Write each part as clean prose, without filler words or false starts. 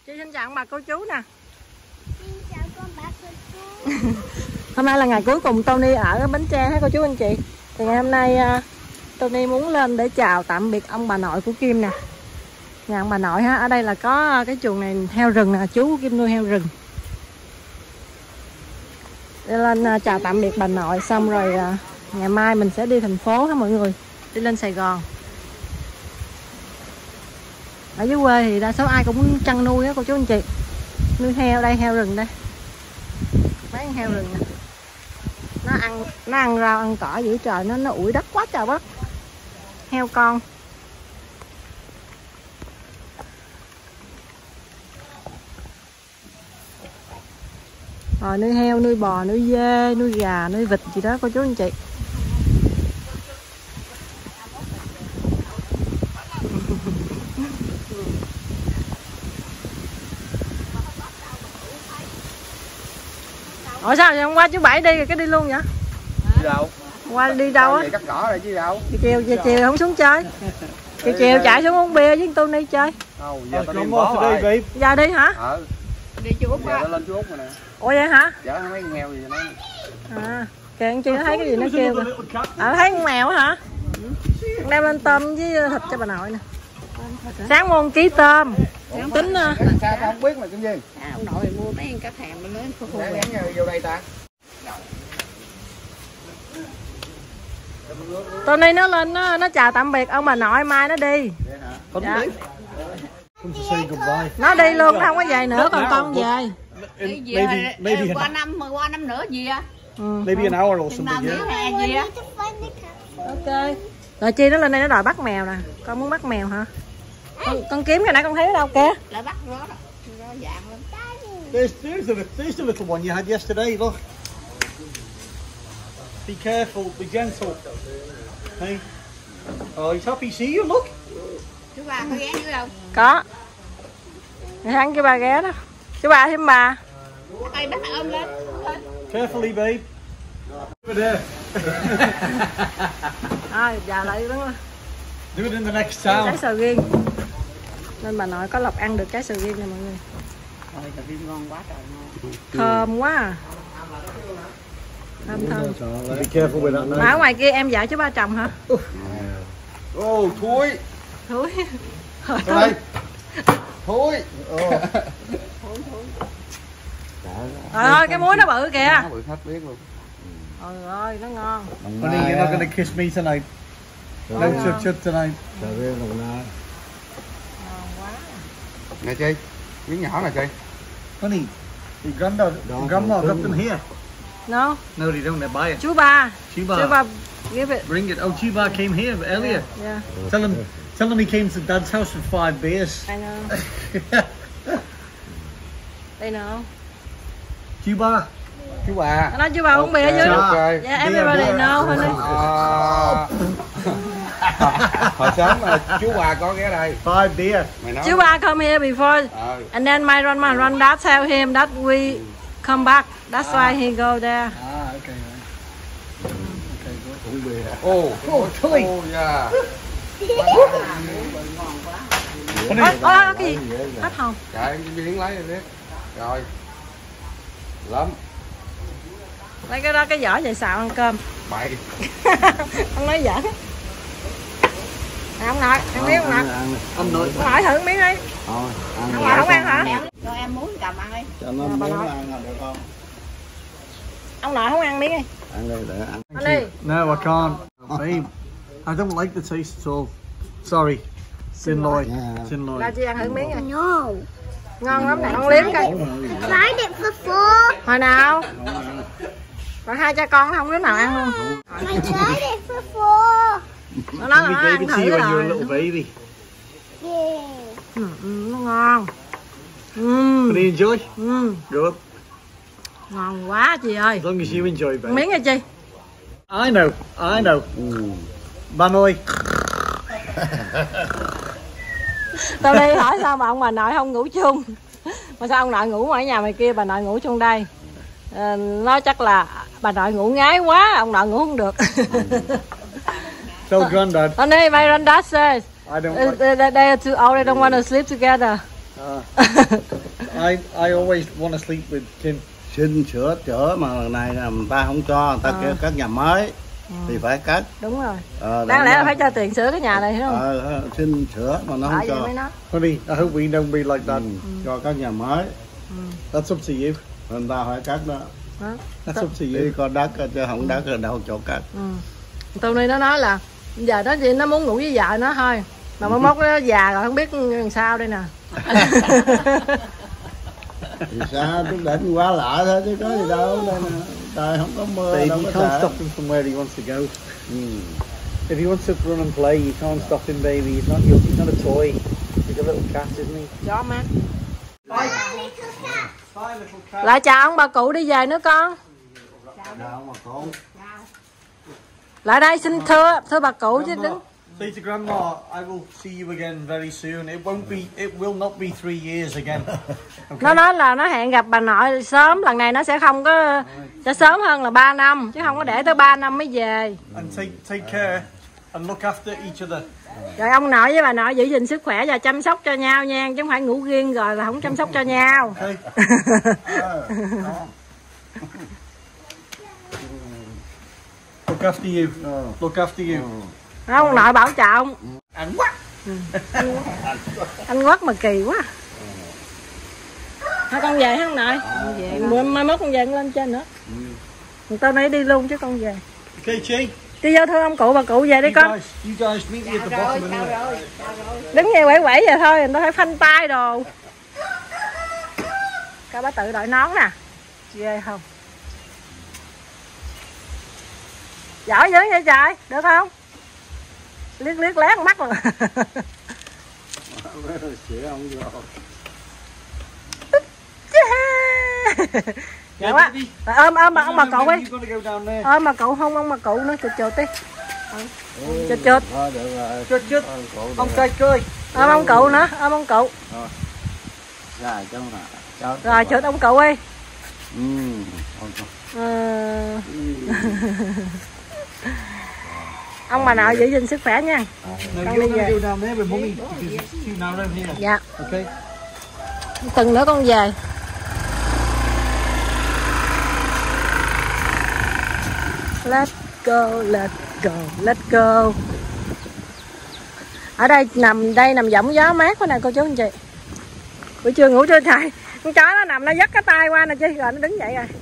Chị xin chào bà cô chú nè. Xin chào con bà cô chú. Hôm nay là ngày cuối cùng Tony ở Bến Tre hả cô chú anh chị. Thì ngày hôm nay Tony muốn lên để chào tạm biệt ông bà nội của Kim nè. Nhà ông bà nội ha, ở đây là có cái chuồng này heo rừng nè, chú của Kim nuôi heo rừng. Để lên chào tạm biệt bà nội xong rồi ngày mai mình sẽ đi thành phố hả mọi người, đi lên Sài Gòn. Ở dưới quê thì đa số ai cũng chăn nuôi á cô chú anh chị, nuôi heo. Đây heo rừng đây, mấy con heo rừng nè, nó ăn rau ăn cỏ giữa trời, nó ủi đất quá trời đất. Heo con rồi nuôi heo, nuôi bò, nuôi dê, nuôi gà, nuôi vịt gì đó cô chú anh chị. Ủa sao hôm qua chú Bảy đi rồi cái đi luôn vậy? Đi đâu? Qua đi đâu á? Cắt cỏ rồi chứ đâu. Chiều không xuống chơi. Chiều chạy xuống uống bia với Tony chơi. Giờ tao đi bó rồi. Giờ đi hả? Đi chú Út á. Lên chú Út rồi nè. Ủa vậy hả? Chở mấy con heo gì vậy nó. Kìa anh chị nó thấy cái gì nó kêu kìa. Thấy con mèo hả? Đem lên tôm với thịt cho bà nội nè. Sáng mua 1 ký tôm. Tính sao tao không biết mà Kim Duyên. Ông nội mua mấy con cá thèm mà lớn khô khô. Vô đây ta. Tony nó lên nó chào tạm biệt ông bà nội, mai nó đi. Dạ. Nó đi luôn, nó không có về nữa, còn con về. Maybe qua năm nữa gì á. Maybe an hour or something. Ok. Rồi Chi nó lên đây nó đòi bắt mèo nè. Con muốn bắt mèo hả? Con kiếm cái nãy con thấy ở đâu kìa. Lại bắt nó dạng lắm. There's the little one you had yesterday, look. Be careful, be gentle. Hey. Oh, he's happy to see you, look. Chú bà có ghé dưới đâu? Có. Để hắn kêu bà ghé đó. Chú bà thêm bà. Đây bắt ôm lên. Carefully, babe. Over there. Giờ lại đứng lên. Do it in the next town. Trái sầu riêng. Nên bà nội có lộc ăn được trái sầu riêng nè mọi người. Ôi sầu riêng ngon quá trời ngon. Thơm quá à. Thơm. Be careful with that knife. Mà ở ngoài kia em vợ chú ba chồng hả? Thúi. Thúi. Đây. Thúi. Trời ơi cái muối nó bự kìa. Nó bự hết biết luôn. Trời ơi nó ngon. Honey, you're not going to kiss me tonight. No chut tonight. Ngon quá. Nè Chi, miếng nhỏ nè Chi. Honey, your grandma got them here. No. No, they don't. They buy it. Chú ba. Chuba. Chú ba give it. Bring it. Oh, Chuba came here earlier. Yeah. Tell him he came to Dad's house with 5 beers. I know. They know. Chuba. Chú bà. Nói chú ba uống bia chứ. Okay. Yeah, everybody know honey. Hồi sớm chú bà có ghé đây. 5 beer. Chú ba come here before, and then my dad tell him that we come back. That's why he go there. Okay. Okay, good. Uống bia. Oh, yeah. Cái gì? Hết hồn. Chạy biến lấy rồi biết. Rồi. Lắm. Lấy cái đó cái vỏ về xào ăn cơm. Bậy. Ông nói giỡn. Ông nội, ăn miếng không nội? Ông nội thử miếng đi. Ông nội không ăn hả? Cho em muốn cầm ăn đi. Cho nó muốn ăn được không? Ông nội không ăn miếng đi. Ăn đi để ăn. Ăn đi. No, I can't. Babe, I don't like the taste at all. Sorry. Xin lỗi. Là chị ăn thử miếng rồi. No. Ngon lắm nè, con liếm coi. Tried it before. Hồi nào? Rồi hai cha con không đứa nào ăn luôn. I tried it before. Nó nói là nó ăn thử rồi. Baby. Yeah. Nó ngon. Can you enjoy? Good. Ngon quá chị ơi. As long as you enjoy, babe. Miếng rồi chị. I know. Ba nuôi. Tao đi hỏi sao mà ông bà nội không ngủ chung. Mà sao ông nội ngủ ở nhà mày kia, bà nội ngủ chung đây. Nói chắc là bà nội ngủ ngái quá, ông nội ngủ không được. Tell Granddad. Honey, my granddad says I don't like... they are too old, they don't want to sleep together. I always want to sleep with Kim. Xin sửa chữa mà lần này là người ta không cho, người ta kêu cắt nhà mới thì phải cắt. Đúng rồi. Đáng lẽ là phải cho tiền sửa cái nhà này, hiểu không? Xin sửa mà nó không cho. Honey, I hope we don't be like that. Cho các nhà mới. That's up to you. Người ta phải cắt đó. That's up to you. Đi có đất chứ không đất ở đâu chỗ cắt. Tony nó nói là giờ nó chỉ nó muốn ngủ với vợ nó thôi, mà mới mốt nó già rồi không biết làm sao đây nè. Thì sao tôi định qua lại thôi chứ có gì đâu, đây nè trời không có mưa. Baby, đâu you có can't sợ. stop him from where he wants to go. If he wants to run and play, you can't stop him, baby. He's not a toy. He's a little cat, isn't he? Chó mát. Bye, little cat. Lại chào ông bà cụ đi về nữa con. Đâu mà con. Lại đây xin thưa bà cụ chứ đứng. Say to Grandma, I will see you again very soon. It will not be 3 years again. Okay. Nó nói là nó hẹn gặp bà nội sớm, lần này nó sẽ không có, sẽ sớm hơn là 3 năm chứ không có để tới 3 năm mới về. And take care and look after each other. Rồi ông nội với bà nội giữ gìn sức khỏe và chăm sóc cho nhau nha, chứ không phải ngủ riêng rồi là không chăm sóc cho nhau. Okay. Look after you. Look after you. Ông nội bảo trọng. And what? Anh quát mà kỳ quá. Thôi con về hả ông nội? Về. Mai mốt con về con lên trên nữa. Tao nãy đi luôn chứ con về. Okay, Chi. Đi vô thưa ông cụ bà cụ về đi con. You guys meet me at the bottom anyway. Đứng nghe quẩy quẩy vậy thôi, người ta phải phanh tay đồ. Coi bà tự đội nón nè. Ghê không? Giỏi dữ vậy trời, được không? Liếc liếc lát mắt rồi. Dạ quá. Ôm ông bà cậu đi. Ôm bà cậu không, ông bà cụ nó chụt đi. Chụt. Chụt. Ông trai cười. Ôm ông cụ nữa, ôm ông cụ. Rồi chụt ông cụ đi. Ông bà nội giữ gìn sức khỏe nha. Con đi về. Dạ. Okay. Tuần nữa con về. Let's go, let's go, let's go. Ở đây nằm giọng gió mát quá nè cô chú anh chị. Buổi trưa ngủ trưa trời. Con chó nó nằm nó dắt cái tay qua nè chứ, rồi nó đứng dậy rồi.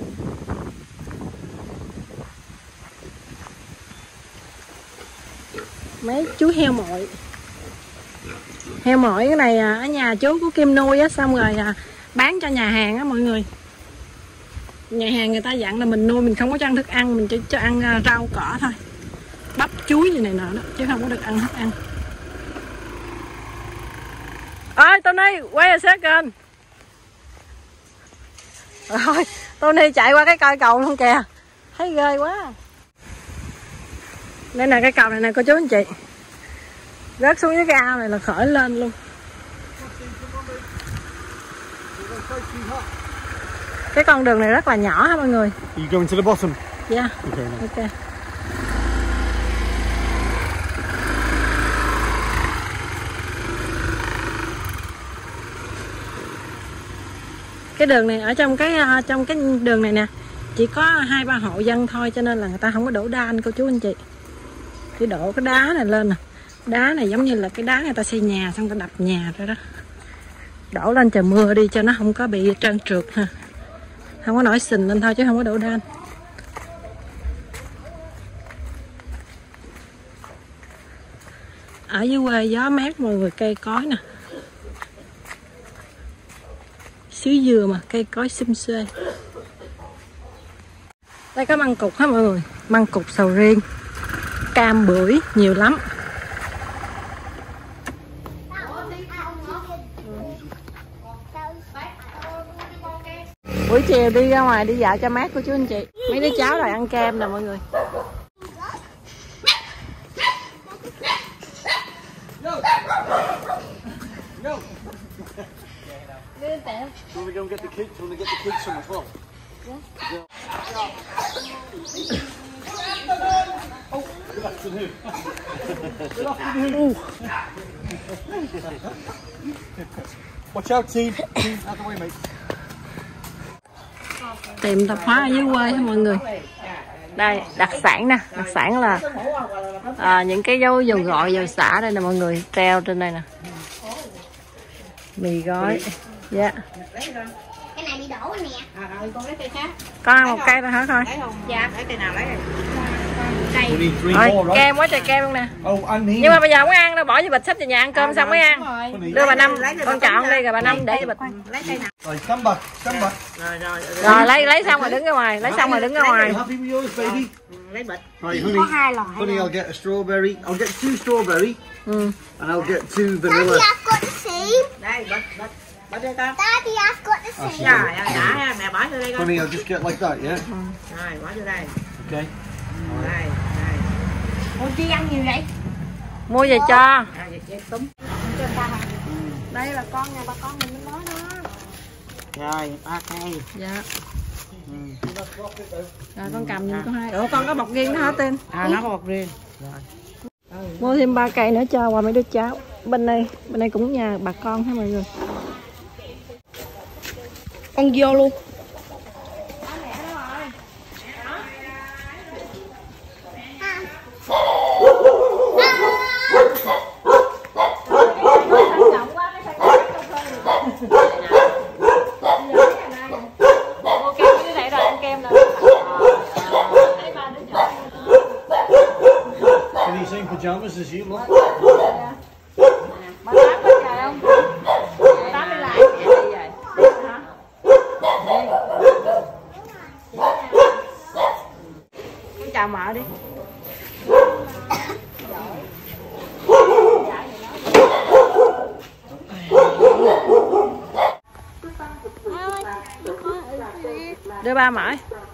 Mấy chú heo mội. Heo mội cái này ở nhà chú của Kim nuôi á, xong rồi bán cho nhà hàng á mọi người. Nhà hàng người ta dặn là mình nuôi mình không có cho ăn thức ăn, mình chỉ cho ăn rau cỏ thôi, bắp chuối gì này nọ đó, chứ không có được ăn thức ăn. Ơi Tony, quay a second. Rồi Tony chạy qua cái cây cầu luôn kìa, thấy ghê quá. Đây là cái cầu này nè cô chú anh chị, rớt xuống cái ao này là khởi lên luôn. Cái con đường này rất là nhỏ ha mọi người. You going to the bottom? Yeah. Okay. Okay. Cái đường này ở trong cái đường này nè chỉ có 2-3 hộ dân thôi, cho nên là người ta không có đổ đan cô chú anh chị. Chỉ đổ cái đá này lên nè. Đá này giống như là cái đá người ta xây nhà xong người ta đập nhà rồi đó. Đổ lên trời mưa đi cho nó không có bị trơn trượt ha. Không có nổi sình lên thôi chứ không có đổ đan. Ở dưới quê gió mát mọi người, cây cối nè. Xứ dừa mà, cây cối xum xuê. Đây có măng cụt hết mọi người. Măng cụt, sầu riêng, cam, bưởi, nhiều lắm. Buổi chiều đi ra ngoài đi dạo cho mát của chú anh chị. Mấy đứa cháu rồi ăn kem nè mọi người. Do you want to go and get the kids? Do you want to get the kids some as well? Yeah. Oh, good afternoon. Good afternoon. Watch out, team. Team, out the way, mate. Tiệm tạp hóa ở dưới quê ha mọi người. Đây đặc sản nè, đặc sản là những cái dấu dầu gội, dầu xả đây nè mọi người, treo trên đây nè. Mì gói. Dạ. Cái này bị đổ nè. Con lấy cây khác. Con ăn một cây thôi hả con? Dạ, lấy cây nào lấy. Rồi, kem quá trời kem luôn nè. Nhưng mà bây giờ không ăn đâu, bỏ vô bịch xách về nhà ăn cơm xong mới ăn. Đưa bà Năm, con chọn đi rồi bà Năm để vô bịch. Lấy cây nào. Rồi, come back. Rồi lấy xong rồi đứng ra ngoài, lấy xong rồi đứng ra ngoài. Happy with yours, baby? Lấy bịch. Right, honey. Có 2 loại. Honey, I'll get a strawberry. I'll get 2 strawberry. And I'll get 2 vanilla. Daddy, I've got the seed. Đây, bịch. Bịch đây con. Daddy, I've got the seed. Rồi, đã mẹ bỏ vô đây con. Honey, I'll just get like that, yeah? Rồi, bỏ vô đây. Okay. Đây. Ủa chi ăn nhiều vậy? Mua về cho. Đây là con nhà bà con mình mới nói đó. Rồi, 3 cây. Dạ. Rồi con cầm giùm có 2. Ủa con có bọc riêng đó hả Tin? Nó có bọc riêng. Mua thêm 3 cây nữa cho qua mấy đứa cháu. Bên này cũng nhà bà con ha mọi người. Con vô luôn. Any same pajamas as you, look? Bà Tám có trời không? Bà Tám đi lại. Con chào mợ đi. Đưa ba mãi.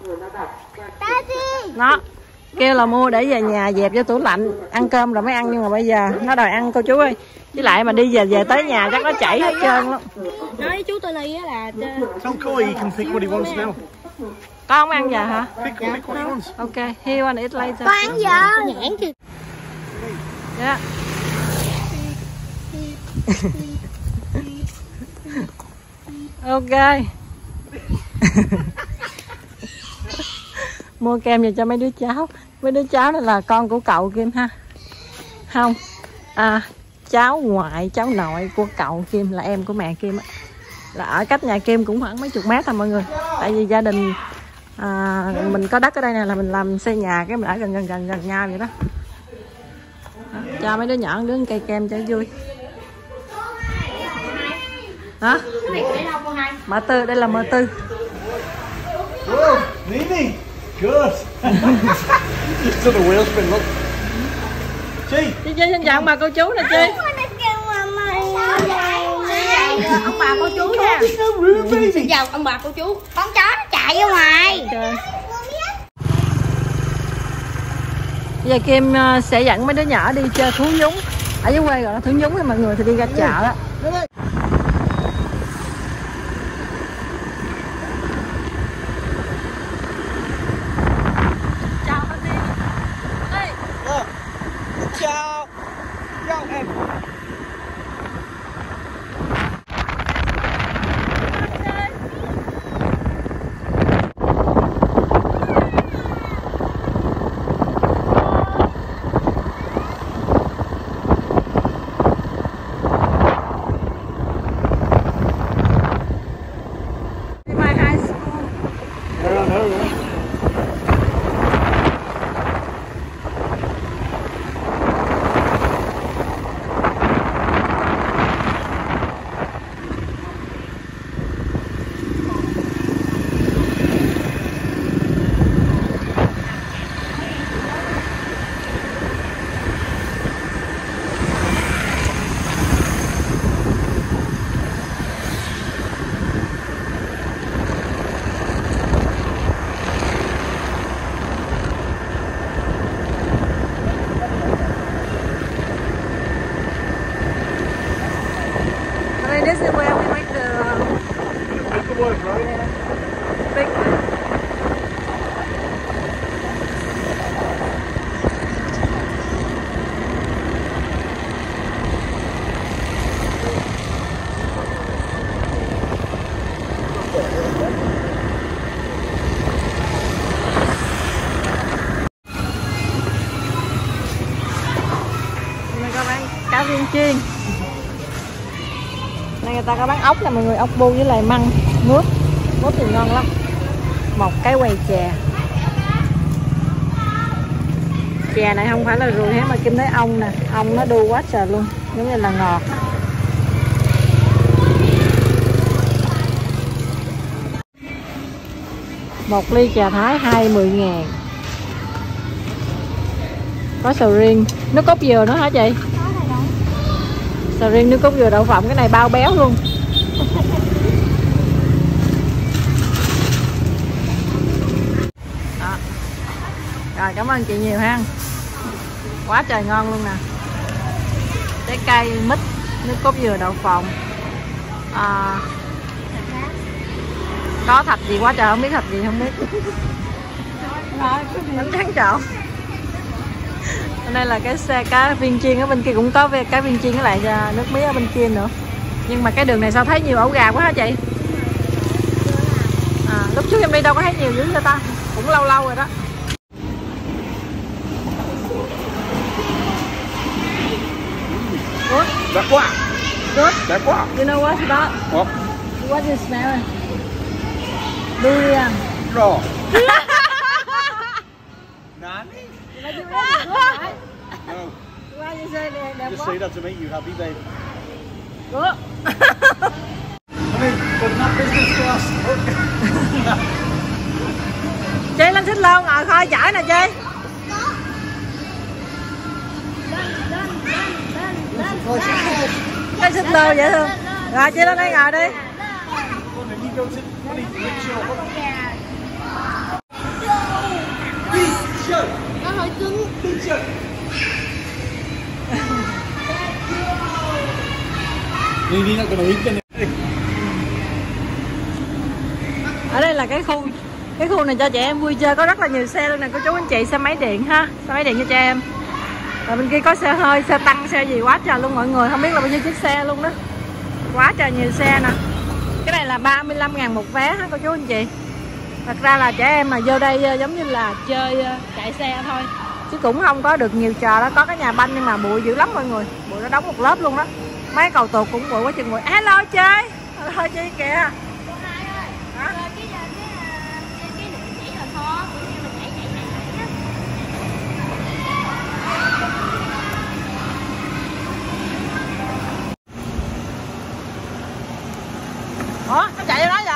Nó kêu là mua để về nhà dẹp vô tủ lạnh ăn cơm rồi mới ăn, nhưng mà bây giờ nó đòi ăn cô chú ơi. Với lại mà đi về tới nhà chắc nó chảy hết trơn lắm. Nói với chú Tony á là Tell Coy he can pick what he wants now. Con không ăn giờ hả? Pick what he wants. Ok, he want eat later. con ăn giờ nhãn kìa. Yeah. Ok. Mua kem về cho mấy đứa cháu. Mấy đứa cháu này là con của cậu Kim ha. Không, cháu ngoại, cháu nội của cậu Kim là em của mẹ Kim á. Là ở cách nhà Kim cũng khoảng mấy chục mét thôi mọi người. Tại vì gia đình mình có đất ở đây nè, là mình làm xây nhà cái mình ở gần nhau vậy đó. Cho mấy đứa nhỏ đứa cây kem cho vui. Hả? Mợ Tư, đây là mợ Tư. Whoa, Nini! Good! So the wheel spin, look. Chi! Chi xin chào ông bà cô chú nè Chi. Ông bà cô chú nha. Xin chào ông bà cô chú. Con chó nó chạy ra ngoài. Bây giờ Kim sẽ dẫn mấy đứa nhỏ đi chơi thú nhúng. Ở dưới quê gọi là thú nhúng, thì mọi người thì đi ra chợ đó. Ciao! Ciao em! This is where we make the Paperwork, right? big. chiên. Đây người ta có bán ốc nè mọi người, ốc bu với lại măng, mướp thì ngon lắm. Một cái quầy chè. Chè này không phải là ruồi hết mà Kim thấy ong nè, ong nó đu quá trời luôn, giống như là ngọt. Một ly trà Thái 20.000. Có sầu riêng, nước cốt dừa nữa hả chị? Sầu riêng, nước cốt dừa, đậu phộng, cái này bao béo luôn. Đó. Rồi cảm ơn chị nhiều ha. Quá trời ngon luôn nè. Trái cây, mít, nước cốt dừa, đậu phộng. Có thạch gì quá trời, không biết thạch gì không biết. Bánh tráng trộn. Bên đây là cái xe cá viên chiên, ở bên kia cũng có cá viên chiên với lại nước mía ở bên kia nữa. Nhưng mà cái đường này sao thấy nhiều ổ gà quá hả chị? Lúc trước em đi đâu có thấy nhiều dữ vậy ta? Cũng lâu lâu rồi đó. Good. Đã quá. Good. Đã quá. You know what's that? What? What do you smell? Durian. Raw. Nani? No. Why you say that? Just say that to make you happy, babe. Good. I mean, but not business class. Chị lên xích lô ngồi khơi chải nè chị. Cái xích lô dễ thương. Rồi chị lên đây ngồi đi. Nó hơi cứng. Ở đây là cái khu này cho trẻ em vui chơi, có rất là nhiều xe luôn nè cô chú anh chị, xe máy điện ha, xe máy điện cho trẻ em. Rồi bên kia có xe hơi, xe tăng, xe gì quá trời luôn mọi người, không biết là bao nhiêu chiếc xe luôn đó. Quá trời nhiều xe nè. Cái này là 35.000 một vé ha cô chú anh chị. Thật ra là trẻ em mà vô đây giống như là chơi chạy xe thôi, chứ cũng không có được nhiều trò đó. Có cái nhà banh nhưng mà bụi dữ lắm mọi người, bụi nó đóng một lớp luôn đó. Mấy cầu tuột cũng bụi quá chừng bụi. Hello chơi, hello chị kìa. Ủa, nó chạy vô đó vậy?